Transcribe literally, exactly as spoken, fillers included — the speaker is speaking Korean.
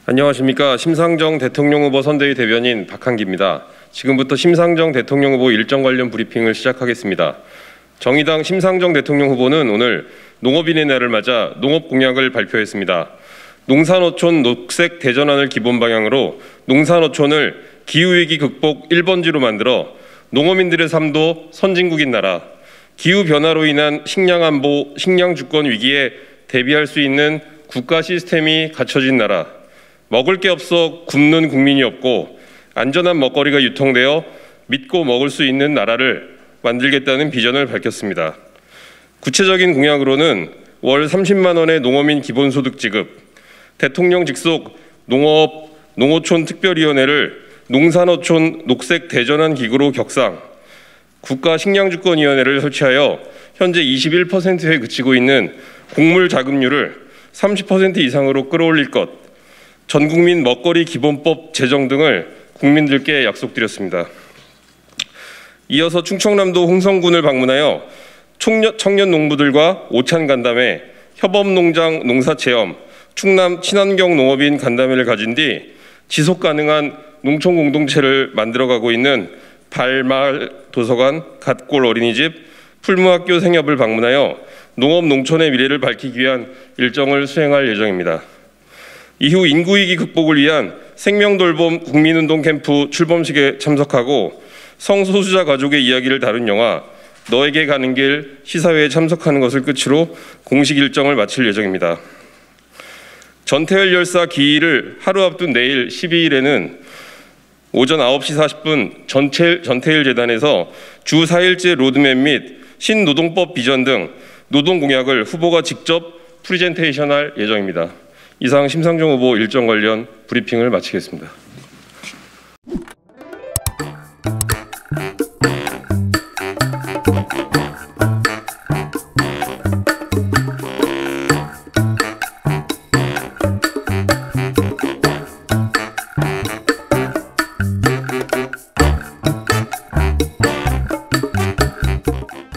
안녕하십니까. 심상정 대통령 후보 선대위 대변인 박한기입니다. 지금부터 심상정 대통령 후보 일정 관련 브리핑을 시작하겠습니다. 정의당 심상정 대통령 후보는 오늘 농업인의 날을 맞아 농업 공약을 발표했습니다. 농산어촌 녹색 대전환을 기본 방향으로 농산어촌을 기후위기 극복 일 번지로 만들어 농어민들의 삶도 선진국인 나라, 기후변화로 인한 식량안보, 식량주권 위기에 대비할 수 있는 국가 시스템이 갖춰진 나라, 먹을 게 없어 굶는 국민이 없고 안전한 먹거리가 유통되어 믿고 먹을 수 있는 나라를 만들겠다는 비전을 밝혔습니다. 구체적인 공약으로는 월 삼십만 원의 농어민 기본소득 지급, 대통령 직속 농업, 농어촌 특별위원회를 농산어촌 녹색 대전환 기구로 격상, 국가식량주권위원회를 설치하여 현재 이십일 퍼센트에 그치고 있는 곡물 자급률을 삼십 퍼센트 이상으로 끌어올릴 것, 전국민 먹거리 기본법 제정 등을 국민들께 약속드렸습니다. 이어서 충청남도 홍성군을 방문하여 청년, 청년 농부들과 오찬 간담회, 협업농장 농사체험, 충남 친환경 농업인 간담회를 가진 뒤 지속 가능한 농촌 공동체를 만들어가고 있는 발마을 도서관, 갓골 어린이집, 풀무학교 생협을 방문하여 농업 농촌의 미래를 밝히기 위한 일정을 수행할 예정입니다. 이후 인구위기 극복을 위한 생명돌봄 국민운동 캠프 출범식에 참석하고 성소수자 가족의 이야기를 다룬 영화 너에게 가는 길 시사회에 참석하는 것을 끝으로 공식 일정을 마칠 예정입니다. 전태일 열사 기일을 하루 앞둔 내일 십이 일에는 오전 아홉 시 사십 분 전태일, 전태일 재단에서 주 사 일제 로드맵 및 신노동법 비전 등 노동공약을 후보가 직접 프리젠테이션할 예정입니다. 이상 심상정 후보 일정 관련 브리핑을 마치겠습니다.